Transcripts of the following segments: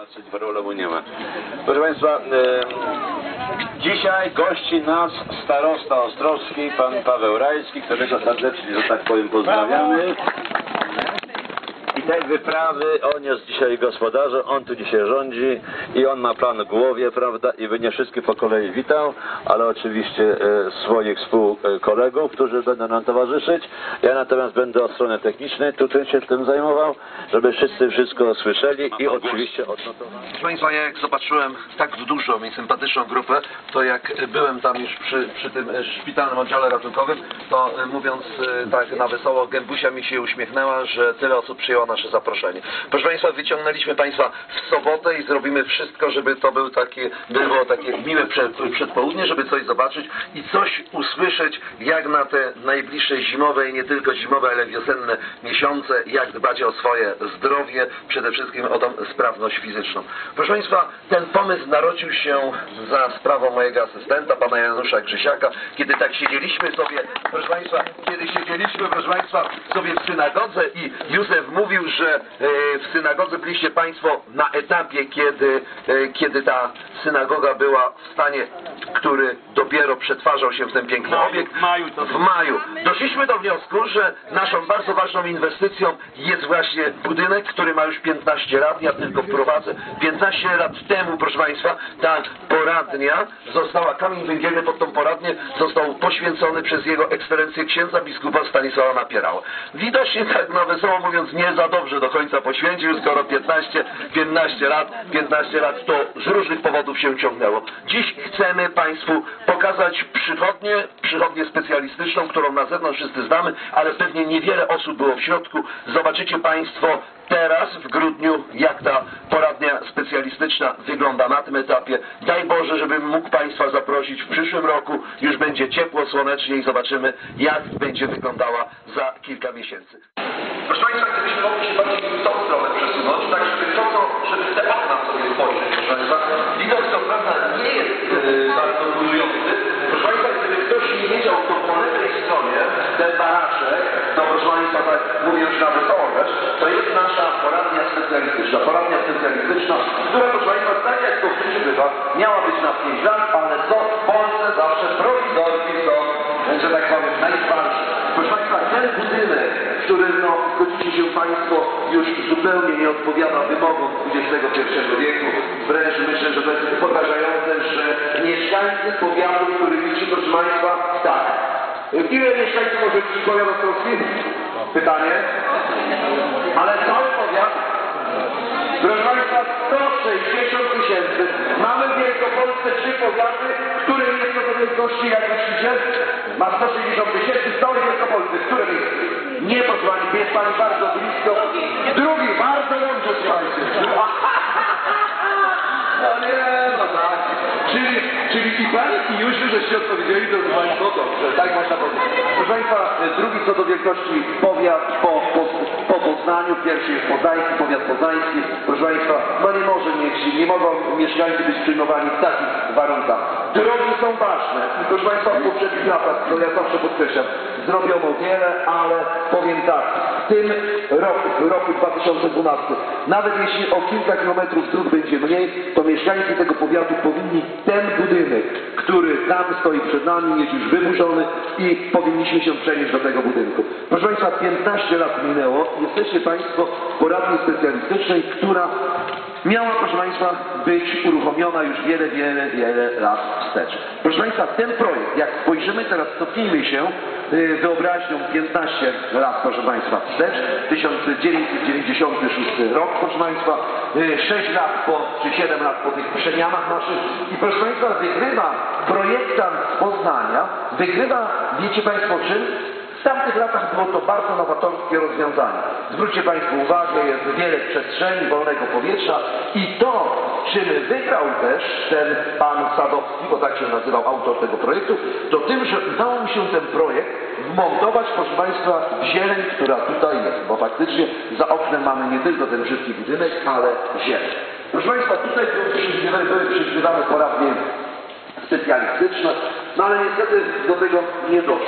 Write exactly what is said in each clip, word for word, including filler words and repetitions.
tłumaczyć, problemu nie ma. Proszę Państwa, e, dzisiaj gości nas starosta ostrowski, pan Paweł Rajski, którego serdecznie, że tak powiem, pozdrawiamy. I tej wyprawy on jest dzisiaj gospodarzem, on tu dzisiaj rządzi i on ma plan w głowie, prawda, i by nie wszystkich po kolei witał, ale oczywiście e, swoich współkolegów, którzy będą nam towarzyszyć. Ja natomiast będę od strony technicznej tutaj się tym zajmował, żeby wszyscy wszystko słyszeli i oczywiście odnotowali. Proszę Państwa, ja jak zobaczyłem tak dużą i sympatyczną grupę, to jak byłem tam już przy, przy tym szpitalnym oddziale ratunkowym, to mówiąc tak na wesoło, gębusia mi się uśmiechnęła, że tyle osób przyjęło nasze zaproszenie. Proszę Państwa, wyciągnęliśmy Państwa w sobotę i zrobimy wszystko, żeby to był takie, było takie miłe przed, przedpołudnie, żeby coś zobaczyć i coś usłyszeć, jak na te najbliższe zimowe i nie tylko zimowe, ale wiosenne miesiące, jak dbać o swoje zdrowie, przede wszystkim o tą sprawność fizyczną. Proszę Państwa, ten pomysł narodził się za sprawą mojego asystenta, pana Janusza Grzysiaka, kiedy tak siedzieliśmy sobie, proszę Państwa, kiedy siedzieliśmy, proszę Państwa, sobie w synagodze i Józef mówił, że e, w synagodze byliście Państwo na etapie, kiedy, e, kiedy ta synagoga była w stanie, który dopiero przetwarzał się w ten piękny obiekt. W maju. To... W maju. Doszliśmy do wniosku, że naszą bardzo ważną inwestycją jest właśnie budynek, który ma już piętnaście lat, ja tylko wprowadzę. piętnaście lat temu, proszę Państwa, ta poradnia została, kamień węgielny pod tą poradnię został poświęcony przez jego ekscelencję księdza biskupa Stanisława Napierała. Widocznie tak na wesoło mówiąc nie za dobrze do końca poświęcił, skoro piętnaście, piętnaście lat, piętnaście lat to z różnych powodów się ciągnęło. Dziś chcemy Państwu pokazać przychodnię, przychodnię specjalistyczną, którą na zewnątrz wszyscy znamy, ale pewnie niewiele osób było w środku. Zobaczycie Państwo teraz w grudniu, jak ta poradnia specjalistyczna wygląda na tym etapie. Daj Boże, żebym mógł Państwa zaprosić w przyszłym roku. Już będzie ciepło, słonecznie i zobaczymy, jak będzie wyglądała za kilka miesięcy. Proszę Państwa, gdybyśmy mogli się bardziej w tą stronę przesunąć, tak żeby to, co, żeby te okna sobie spojrzeć, proszę Państwa. Widok co prawda nie jest yy, bardzo budujący. Proszę Państwa, gdyby ktoś nie wiedział, to po lewej stronie ten baraczek, no proszę Państwa, tak mówię już na wesoło też, to jest nasza poradnia specjalistyczna. Poradnia specjalistyczna, która, proszę Państwa, tak jak to w życiu bywa, miała być na pięć lat, ale co w Polsce zawsze prowizorki są, że tak powiem, najtwardsze. Proszę Państwa, ten budynek, który, no, zgodzicie się Państwo, już zupełnie nie odpowiada wymogom dwudziestego pierwszego wieku. Wręcz myślę, że to jest porażające, że mieszkańcy powiatu, który liczy, proszę Państwa, tak. Ile mieszkańców może liczyć powiat ostrowski? Pytanie? Ale cały powiat? Proszę Państwa, sto sześćdziesiąt tysięcy. Mamy w Wielkopolsce trzy powiaty, które jest to do wielkości, jak myślicie? Ma sto sześćdziesiąt tysięcy w całej Wielkopolsce. Które miejsce? Nie, proszę Pani, jest Pani bardzo blisko. Drugi, bardzo dobrze, słuchajcie. No nie, no tak. Czyli, czyli i Pani i Jusiu, żeście odpowiedzieli, to Państwo dobrze. Tak można powiedzieć. Proszę Państwa, drugi co do wielkości powiat po, po, po Poznaniu. Pierwszy jest poznański, powiat poznański. Proszę Państwa, no nie może mieć, nie mogą mieszkańcy być przyjmowani w takich warunkach. Drogi są ważne i proszę Państwa, w poprzednich latach, to ja zawsze podkreślam, zrobiono wiele, ale powiem tak, w tym roku, w roku dwa tysiące dwunastym, nawet jeśli o kilka kilometrów dróg będzie mniej, to mieszkańcy tego powiatu powinni ten budynek, który tam stoi przed nami, jest już wyburzony i powinniśmy się przenieść do tego budynku. Proszę Państwa, piętnaście lat minęło, jesteście Państwo w poradni specjalistycznej, która miała, proszę Państwa, być uruchomiona już wiele, wiele, wiele lat wstecz. Proszę Państwa, ten projekt, jak spojrzymy teraz, cofnijmy się yy, wyobraźnią piętnaście lat, proszę Państwa, wstecz, tysiąc dziewięćset dziewięćdziesiąty szósty rok, proszę Państwa, yy, sześć lat po, czy siedem lat po tych przemianach naszych i proszę Państwa, wygrywa projektant z Poznania, wygrywa, wiecie Państwo czym? W tamtych latach było to bardzo nowatorskie rozwiązanie. Zwróćcie Państwo uwagę, jest wiele przestrzeni, wolnego powietrza i to, czym wygrał też ten pan Sadowski, bo tak się nazywał autor tego projektu, to tym, że udało mi się ten projekt wmontować, proszę Państwa, w zieleń, która tutaj jest, bo faktycznie za oknem mamy nie tylko ten brzydki budynek, ale zieleń. Proszę Państwa, tutaj były przewidywane poradnie specjalistyczne, no ale niestety do tego nie doszło.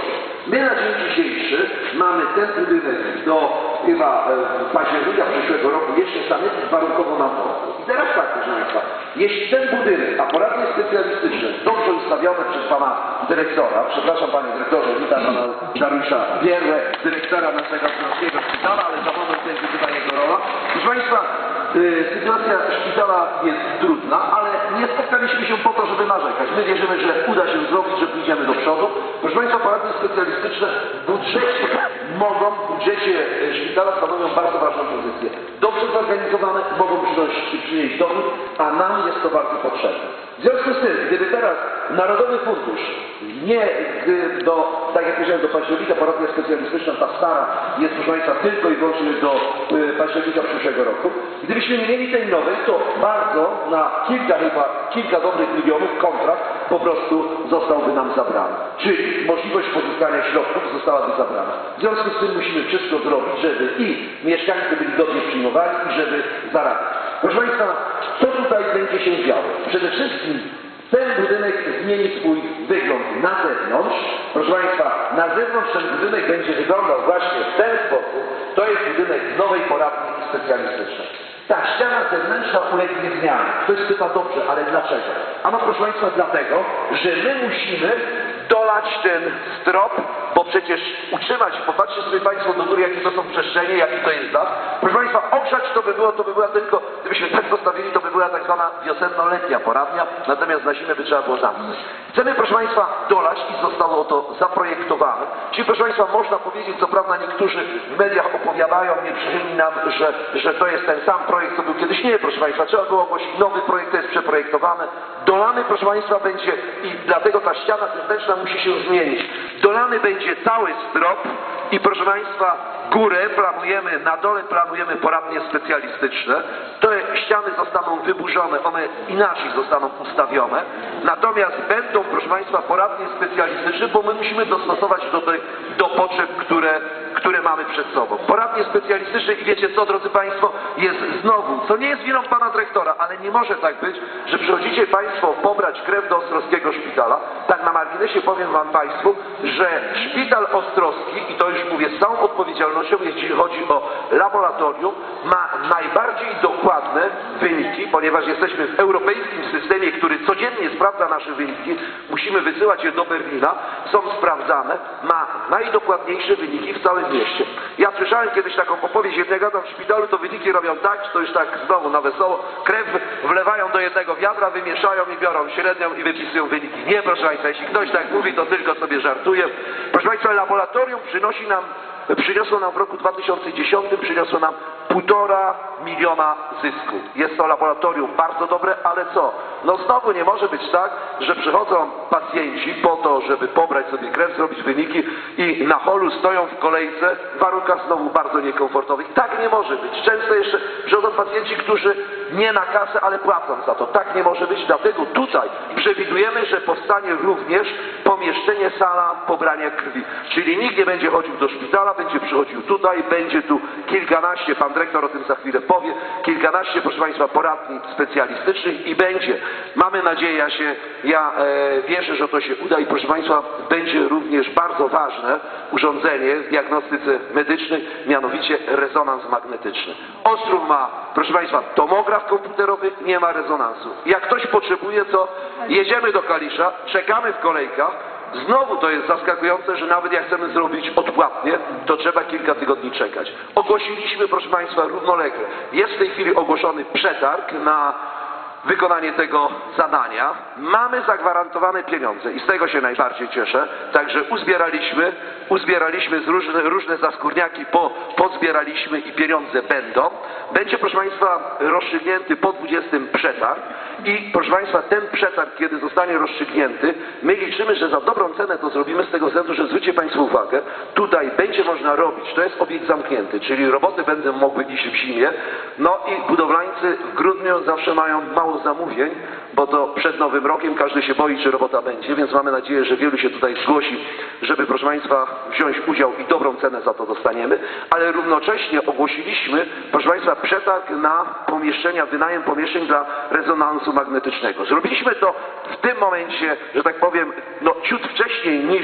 My na dzień dzisiejszy mamy ten budynek do chyba e, października przyszłego roku jeszcze sanepid warunkowo nam pozwól. I teraz tak, proszę Państwa, jeśli ten budynek, a poradnie specjalistyczne, dobrze ustawione przez Pana dyrektora, przepraszam Panie Dyrektorze, witam Pana Dariusza Bierłę, dyrektora naszego Śląskiego Szpitala, ale za moment będzie chyba jego rola. Proszę Państwa, y, sytuacja szpitala jest trudna, ale nie spotkaliśmy się po to, żeby narzekać. My wierzymy, że uda się zrobić, że pójdziemy do przodu. Proszę Państwa, poradnie specjalistyczne w budżecie mogą, w budżecie e, szpitala stanowią bardzo ważną pozycję. Dobrze zorganizowane mogą przynosić, przynieść dochód, a nam jest to bardzo potrzebne. W związku z tym, gdyby teraz Narodowy Fundusz nie gdy do, tak jak powiedziałem, do października poradnia specjalistyczna, ta stara jest, proszę Państwa, tylko i wyłącznie do y, października przyszłego roku. Gdybyśmy nie mieli tej nowej, to bardzo na kilka chyba, kilka dobrych milionów kontrakt po prostu zostałby nam zabrany. Czyli możliwość pozyskania środków zostałaby zabrana. W związku z tym musimy wszystko zrobić, żeby i mieszkańcy byli dobrze przyjmowani i żeby zarabiać. Proszę Państwa, co tutaj będzie się działo? Przede wszystkim ten budynek zmieni swój wygląd na zewnątrz. Proszę Państwa, na zewnątrz ten budynek będzie wyglądał właśnie w ten sposób. To jest budynek nowej poradni specjalistycznej. Ta ściana zewnętrzna ulegnie zmianie. Ktoś pyta, dobrze, ale dlaczego? Ano proszę Państwa, dlatego, że my musimy dolać ten strop, bo przecież utrzymać, popatrzcie sobie Państwo do góry, jakie to są przestrzenie, jaki to jest dach. Proszę Państwa, ogrzać to by było, to by była tylko, gdybyśmy tak zostawili, to by była tak zwana wiosenno-letnia poradnia, natomiast na zimę by trzeba było zamknąć. Chcemy, proszę Państwa, dolać i zostało to zaprojektowane. Czyli, proszę Państwa, można powiedzieć, co prawda niektórzy w mediach opowiadają, nieprzychylni nam, że, że to jest ten sam projekt, co był kiedyś. Nie, proszę Państwa, trzeba było ogłosić nowy projekt, to jest przeprojektowany. Dolany, proszę Państwa, będzie i dlatego ta ściana zewnętrzna musi się zmienić. Dolany będzie cały strop i, proszę Państwa, górę planujemy, na dole planujemy poradnie specjalistyczne. Te ściany zostaną wyburzone, one inaczej zostaną ustawione. Natomiast będą, proszę Państwa, poradnie specjalistyczne, bo my musimy dostosować do, tej, do potrzeb, które, które mamy przed sobą. Poradnie specjalistyczne i wiecie co, drodzy Państwo, jest znowu, co nie jest winą Pana Dyrektora, ale nie może tak być, że przychodzicie Państwo pobrać krew do Ostrowskiego Szpitala. Tak na marginesie powiem Wam Państwu, że Szpital Ostrowski, i to już mówię z całą odpowiedzialnością, jeśli chodzi o laboratorium, ma najbardziej dokładne wyniki, ponieważ jesteśmy w europejskim systemie, który codziennie sprawdza nasze wyniki, musimy wysyłać je do Berlina, są sprawdzane, ma najdokładniejsze wyniki w całym mieście. Ja słyszałem kiedyś taką opowieść, jak ja gadam w szpitalu, to wyniki robią tak, że to już tak znowu na wesoło, krew wlewają do jednego wiadra, wymieszają i biorą średnią i wypisują wyniki. Nie, proszę Państwa, jeśli ktoś tak mówi, to tylko sobie żartuje. Proszę Państwa, laboratorium przynosi nam Przyniosło nam w roku dwa tysiące dziesiątym, przyniosło nam półtora miliona zysku. Jest to laboratorium bardzo dobre, ale co? No znowu nie może być tak, że przychodzą pacjenci po to, żeby pobrać sobie krew, zrobić wyniki i na holu stoją w kolejce w warunkach znowu bardzo niekomfortowych. Tak nie może być. Często jeszcze przychodzą pacjenci, którzy nie na kasę, ale płacą za to. Tak nie może być, dlatego tutaj przewidujemy, że powstanie również pomieszczenie, sala pobrania krwi. Czyli nikt nie będzie chodził do szpitala, będzie przychodził tutaj, będzie tu kilkanaście, pan dyrektor o tym za chwilę powie, kilkanaście, proszę Państwa, poradni specjalistycznych i będzie. Mamy nadzieję, ja, się, ja e, wierzę, że to się uda i proszę Państwa, będzie również bardzo ważne urządzenie w diagnostyce medycznej, mianowicie rezonans magnetyczny. Ostrów ma, proszę Państwa, tomograf komputerowy, nie ma rezonansu. Jak ktoś potrzebuje, to jedziemy do Kalisza, czekamy w kolejkach. Znowu to jest zaskakujące, że nawet jak chcemy zrobić odpłatnie, to trzeba kilka tygodni czekać. Ogłosiliśmy, proszę Państwa, równolegle. Jest w tej chwili ogłoszony przetarg na wykonanie tego zadania. Mamy zagwarantowane pieniądze i z tego się najbardziej cieszę. Także uzbieraliśmy, uzbieraliśmy z różne, różne zaskórniaki, po, pozbieraliśmy i pieniądze będą. Będzie, proszę Państwa, rozstrzygnięty po dwudziestym przetarg i, proszę Państwa, ten przetarg, kiedy zostanie rozstrzygnięty, my liczymy, że za dobrą cenę to zrobimy z tego względu, że zwróćcie Państwo uwagę, tutaj będzie można robić, to jest obiekt zamknięty, czyli roboty będą mogły iść w zimie, no i budowlańcy w grudniu zawsze mają mało zamówień, bo to przed Nowym Rokiem każdy się boi, czy robota będzie, więc mamy nadzieję, że wielu się tutaj zgłosi, żeby, proszę Państwa, wziąć udział i dobrą cenę za to dostaniemy, ale równocześnie ogłosiliśmy, proszę Państwa, przetarg na pomieszczenia, wynajem pomieszczeń dla rezonansu magnetycznego. Zrobiliśmy to w tym momencie, że tak powiem, no ciut wcześniej niż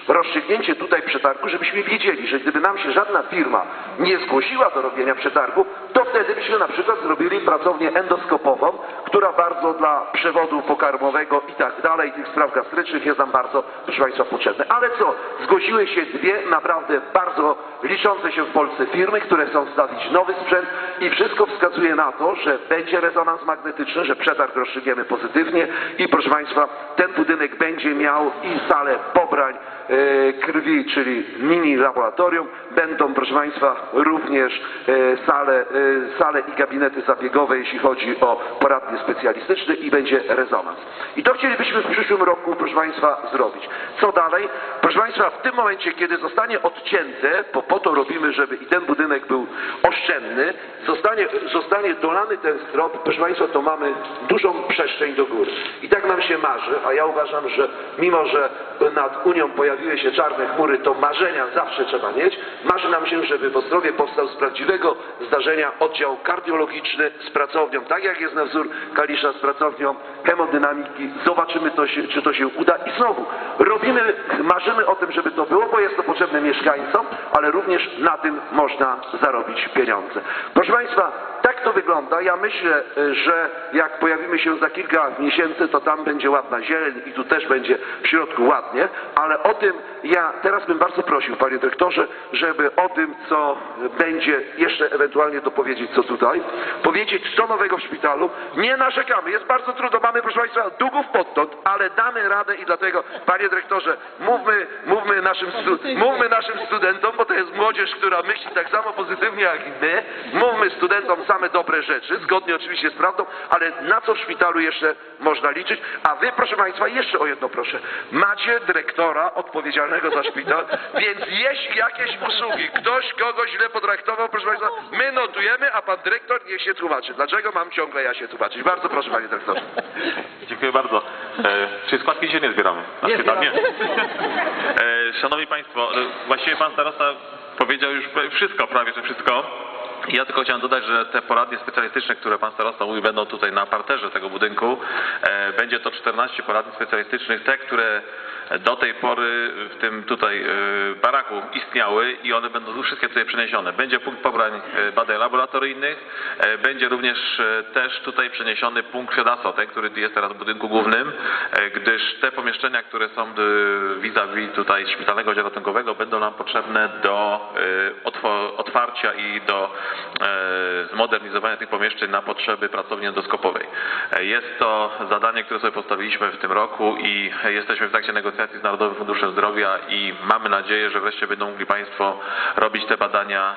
rozstrzygnięcie tutaj przetargu, żebyśmy wiedzieli, że gdyby nam się żadna firma nie zgłosiła do robienia przetargu, to wtedy byśmy na przykład zrobili pracownię endoskopową, która bardzo dla przewodu pokarmowego i tak dalej, tych spraw gastrycznych jest nam bardzo, proszę Państwa, potrzebne. Ale co? Zgłosiły się dwie naprawdę bardzo liczące się w Polsce firmy, które chcą stawić nowy sprzęt i wszystko wskazuje na to, że będzie rezonans magnetyczny, że przetarg rozstrzygniemy pozytywnie i proszę Państwa, ten budynek będzie miał i salę pobrań e, krwi, czyli mini laboratorium, będą proszę Państwa również e, sale, e, sale i gabinety zabiegowe, jeśli chodzi o poradnie specjalistyczne i będzie rezonans. I to chcielibyśmy w przyszłym roku, proszę Państwa, zrobić. Co dalej? Proszę Państwa, w tym momencie, kiedy zostanie odcięte, bo po to robimy, żeby i ten budynek był oszczędny, zostanie, zostanie dolany ten strop, proszę Państwa, to mamy dużą przestrzeń do góry. I tak nam się marzy, a ja uważam, że mimo, że nad Unią pojawiły się czarne chmury, to marzenia zawsze trzeba mieć. Marzy nam się, żeby w Ostrowie powstał z prawdziwego zdarzenia oddział kardiologiczny z pracownią, tak jak jest na wzór Kalisza, z pracownią hemodynamiki. Zobaczymy, to się, czy to się uda. I znowu, robimy, marzymy o tym, żeby to było, bo jest to potrzebne mieszkańcom, ale również na tym można zarobić pieniądze. Proszę Państwa, tak to wygląda. Ja myślę, że jak pojawimy się za kilka miesięcy, to tam będzie ładna zieleń i tu też będzie w środku ładnie, ale o tym ja teraz bym bardzo prosił, panie dyrektorze, żeby o tym, co będzie jeszcze ewentualnie dopowiedzieć, co tutaj, powiedzieć, co nowego w szpitalu. Nie narzekamy, jest bardzo trudno, mamy, proszę Państwa, długów podtąd, ale damy radę i dlatego, panie dyrektorze, mówmy, mówmy, naszym, stu, mówmy naszym studentom, bo to jest młodzież, która myśli tak samo pozytywnie jak i my, mówmy studentom same dobre rzeczy, zgodnie oczywiście z prawdą, ale na co w szpitalu jeszcze można liczyć, a wy, proszę Państwa, jeszcze o jedno proszę, macie dyrektora odpowiedzialnego za szpital, więc jeśli jakieś usługi, ktoś kogoś źle potraktował, proszę Państwa, my notujemy, a pan dyrektor niech się tłumaczy. Dlaczego mam ciągle ja się tłumaczyć? Bardzo proszę, panie dyrektorze. Dziękuję bardzo. E, czy składki dzisiaj nie zbieramy? Na Nie szpital? Nie. E, szanowni Państwo, e, właściwie pan starosta powiedział już wszystko, prawie że wszystko. Ja tylko chciałem dodać, że te poradnie specjalistyczne, które pan starosta mówi, będą tutaj na parterze tego budynku. E, będzie to czternaście poradni specjalistycznych, te, które do tej pory w tym tutaj e, baraku istniały i one będą wszystkie tutaj przeniesione. Będzie punkt pobrań e, badań laboratoryjnych, e, będzie również e, też tutaj przeniesiony punkt Fiodaso, ten, który jest teraz w budynku głównym, e, gdyż te pomieszczenia, które są vis-a-vis tutaj szpitalnego oddziału ratunkowego, będą nam potrzebne do e, otwarcia i do zmodernizowania tych pomieszczeń na potrzeby pracowni endoskopowej. Jest to zadanie, które sobie postawiliśmy w tym roku i jesteśmy w trakcie negocjacji z Narodowym Funduszem Zdrowia i mamy nadzieję, że wreszcie będą mogli Państwo robić te badania,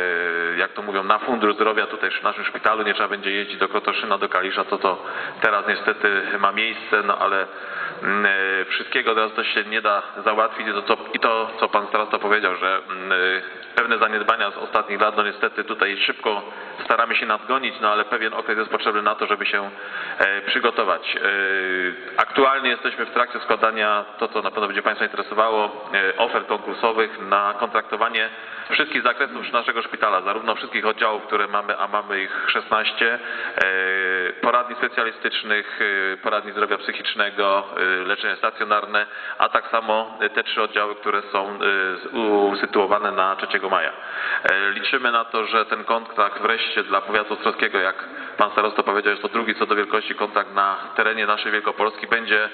jak to mówią, na Fundusz Zdrowia tutaj w naszym szpitalu. Nie trzeba będzie jeździć do Krotoszyna, do Kalisza, co to teraz niestety ma miejsce, no ale wszystkiego teraz to się nie da załatwić to, to, i to, co pan starosta powiedział, że pewne zaniedbania z ostatnich lat, no niestety tutaj szybko staramy się nadgonić, no ale pewien okres jest potrzebny na to, żeby się e, przygotować. E, aktualnie jesteśmy w trakcie składania, to co na pewno będzie Państwa interesowało, e, ofert konkursowych na kontraktowanie wszystkich zakresów naszego szpitala, zarówno wszystkich oddziałów, które mamy, a mamy ich szesnaście, e, poradni specjalistycznych, e, poradni zdrowia psychicznego, e, leczenie stacjonarne, a tak samo te trzy oddziały, które są e, usytuowane na trzeciego maja. E, liczymy na to, że ten kontrakt wreszcie dla powiatu ostrowskiego, jak pan starosta powiedział, jest to drugi co do wielkości kontrakt na terenie naszej Wielkopolski, będzie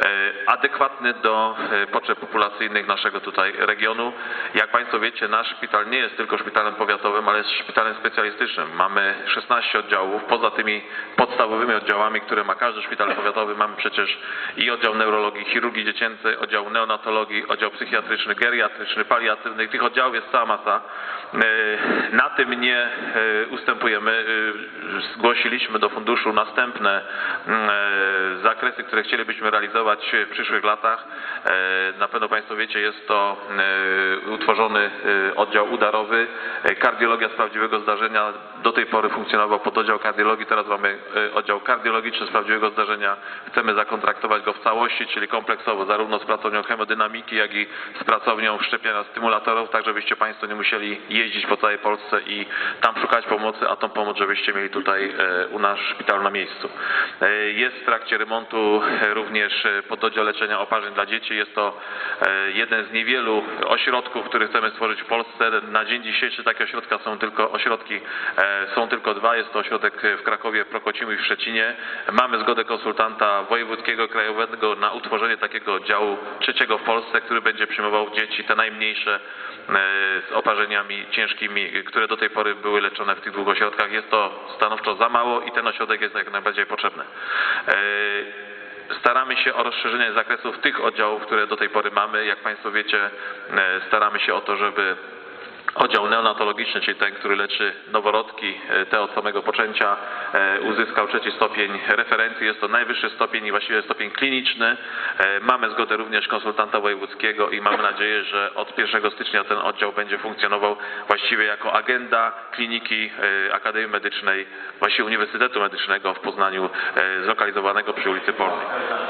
adekwatny do potrzeb populacyjnych naszego tutaj regionu. Jak Państwo wiecie, nasz szpital nie jest tylko szpitalem powiatowym, ale jest szpitalem specjalistycznym. Mamy szesnaście oddziałów, poza tymi podstawowymi oddziałami, które ma każdy szpital powiatowy, mamy przecież i oddział neurologii, chirurgii dziecięcej, oddział neonatologii, oddział psychiatryczny, geriatryczny, paliatywny. Tych oddziałów jest cała masa. Na tym nie ustępujemy. Zgłosiliśmy do funduszu następne zakresy, które chcielibyśmy realizować w przyszłych latach. Na pewno Państwo wiecie, jest to utworzony oddział udarowy, kardiologia z prawdziwego zdarzenia. Do tej pory funkcjonował pododdział kardiologii, teraz mamy oddział kardiologiczny z prawdziwego zdarzenia. Chcemy zakontraktować go w całości, czyli kompleksowo, zarówno z pracownią hemodynamiki, jak i z pracownią wszczepiania stymulatorów, tak żebyście Państwo nie musieli jeździć po całej Polsce i tam szukać pomocy, a tą pomoc żebyście mieli tutaj u nas w szpitalu na miejscu. Jest w trakcie remontu również pododdział leczenia oparzeń dla dzieci. Jest to jeden z niewielu ośrodków, który chcemy stworzyć w Polsce. Na dzień dzisiejszy takie ośrodka są tylko ośrodki, są tylko dwa. Jest to ośrodek w Krakowie, w Prokocimiu i w Szczecinie. Mamy zgodę konsultanta wojewódzkiego, krajowego na utworzenie takiego oddziału trzeciego w Polsce, który będzie przyjmował dzieci te najmniejsze z oparzeniami ciężkimi, które do tej pory były leczone w tych dwóch ośrodkach. Jest to stanowczo za mało i ten ośrodek jest jak najbardziej potrzebny. Staramy się o rozszerzenie zakresów tych oddziałów, które do tej pory mamy. Jak Państwo wiecie, staramy się o to, żeby oddział neonatologiczny, czyli ten, który leczy noworodki, te od samego poczęcia, uzyskał trzeci stopień referencji. Jest to najwyższy stopień i właściwie stopień kliniczny. Mamy zgodę również konsultanta wojewódzkiego i mamy nadzieję, że od pierwszego stycznia ten oddział będzie funkcjonował właściwie jako agenda kliniki Akademii Medycznej, właściwie Uniwersytetu Medycznego w Poznaniu, zlokalizowanego przy ulicy Polnej.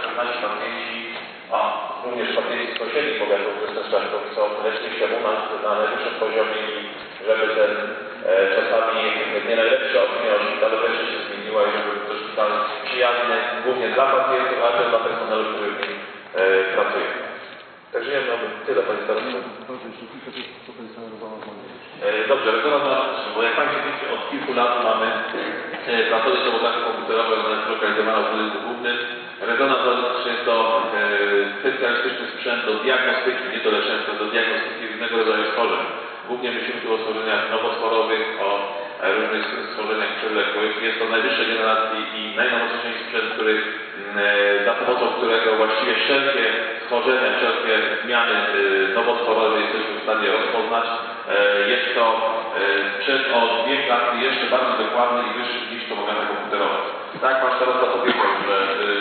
A również pacjenci z sąsiednich powiatów krystynszczków są rzeczywiście u nas na najwyższym poziomie i żeby ten e, czasami nie najlepszy opinia o szpitalu wreszcie się zmieniła i żeby to szpital przyjazny głównie dla pacjentów, ale też dla personelu, który w nim e, pracuje. Także ja mam tyle, Panie Starostwo. E, dobrze, rezonans magnetyczny, bo jak Państwo wiecie, od kilku lat mamy e, pracownię tomografię komputerową zlokalizowaną w budynku głównym. Rezonans magnetyczny jest to e, specjalistyczny sprzęt do diagnostyki, nie do leczenia, tylko do diagnostyki różnego rodzaju schorzeń. Głównie myślimy tu o schorzeniach nowotworowych, o e, różnych schorzeniach przewlekłych. Jest to najwyższej generacji i najnowocześniejszy sprzęt, który, e, za pomocą którego właściwie wszelkie schorzenia, wszelkie zmiany e, nowotworowe jesteśmy w stanie rozpoznać. E, jest to e, sprzęt o dwie klasy jeszcze bardziej dokładny i wyższy niż tomografia komputerowa. Tak, Pan Starosta powiedział, że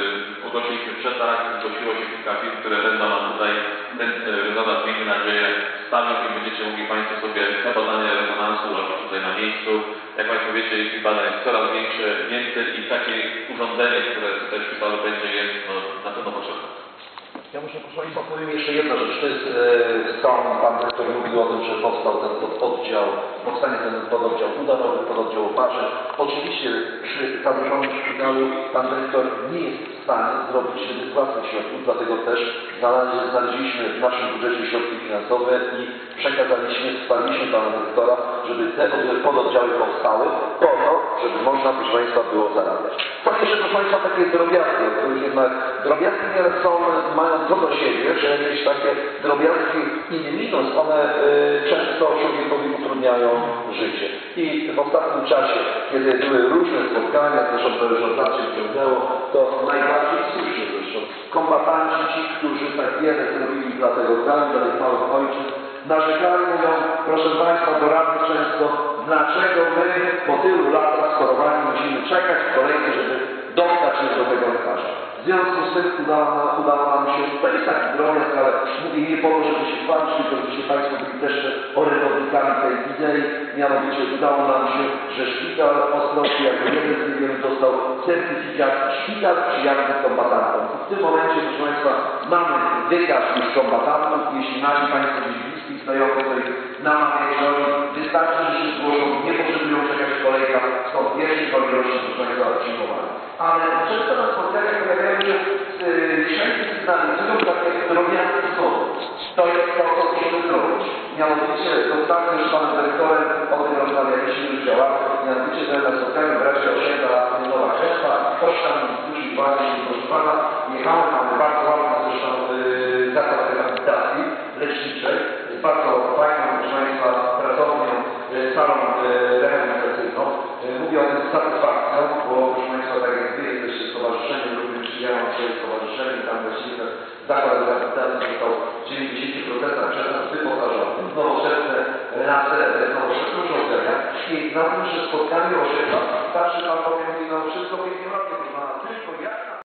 y, ogłosiliśmy przetarg, zgłosiło się kilka firm, które będą nam tutaj ten rezonans, miejmy nadzieję, stawić i będziecie mogli Państwo sobie te badania rezonansu robić tutaj na miejscu. Jak Państwo wiecie, jeśli badań jest coraz większe, więcej i takie urządzenie, które tutaj w szpitalu będzie, jest no, na pewno potrzebne. Ja muszę, proszę Państwa, powiem jeszcze jedna rzecz. To jest, e, sam Pan Dyrektor mówił o tym, że powstał ten pododdział, powstanie ten pododdział udarowy, pododdział oparzeń. Oczywiście przy zadłużonym szpitalu Pan Dyrektor nie jest w stanie zrobić z własnych środków, dlatego też znaleźliśmy w naszym budżecie środki finansowe i przekazaliśmy, wsparliśmy Pana Dyrektora, żeby te pododdziały powstały po to, żeby można, proszę Państwa, było zarabiać. To jeszcze, proszę Państwa, takie drobiazgi, o których jednak drobiazgi nieraz są, mają to do siebie, że jakieś takie drobiazgi in minus, one y, często człowiekowi utrudniają życie. I w ostatnim czasie, kiedy były różne spotkania, zresztą to już od lat się ciągnęło, to najbardziej słusznie zresztą kombatanci, ci, którzy tak wiele zrobili dla tego kraju, dla tych małych ojczyzn, narzekali, mówią, proszę Państwa, doradcy często, dlaczego my po tylu latach schorowani musimy czekać w kolejce, żeby dostać się do tego lekarza. W związku z tym udało, udało nam się, to jest taki drobiazg, ale mówię nie po to, żeby się chwalić, tylko żebyście Państwo byli też orędownikami tej idei. Mianowicie udało nam się, że szpital Ostrowski jako jeden z niewielu dostał certyfikat szpital przyjazny kombatantom. I w tym momencie, proszę Państwa, mamy wykaz już kombatantów. Jeśli macie Państwo gdzieś bliskich znajomych, to ich namawiać, że oni wystarczy, że się zgłoszą, nie potrzebują czekać w kolejkach, są pierwsi kolejności, proszę Państwa, przyjmowani. Ale często na spotkaniach pojawiają się mieszkańcy sygnalizują takie drobiazgi schody. To jest to, co musimy zrobić. Mianowicie, ostatnio już z Panem Dyrektorem o tym rozmawialiśmy, już działa. Mianowicie, że na spotkaniu w razie osiedla Nowa Krespa, ktoś tam zgłosił właśnie, proszę Pana, jechałem, mamy bardzo ładny zresztą yy, zakład rehabilitacji leczniczej, z bardzo fajną, proszę Państwa, pracownią, yy, salą yy, rehabilitacyjną. Yy, mówię o tym z satysfakcją, bo proszę Państwa, tak jak Wy jesteście stowarzyszeniem, również ja mam swoje stowarzyszenie, tam właściwie zakład rehabilitacji został w dziewięćdziesięciu procentach przez nas wyposażony w nowoczesne lasery, nowoczesne urządzenia i na tym, że spotkanie osiedla, starszy Pan powiem, no wszystko pięknie ładnie, proszę Pana, tylko jak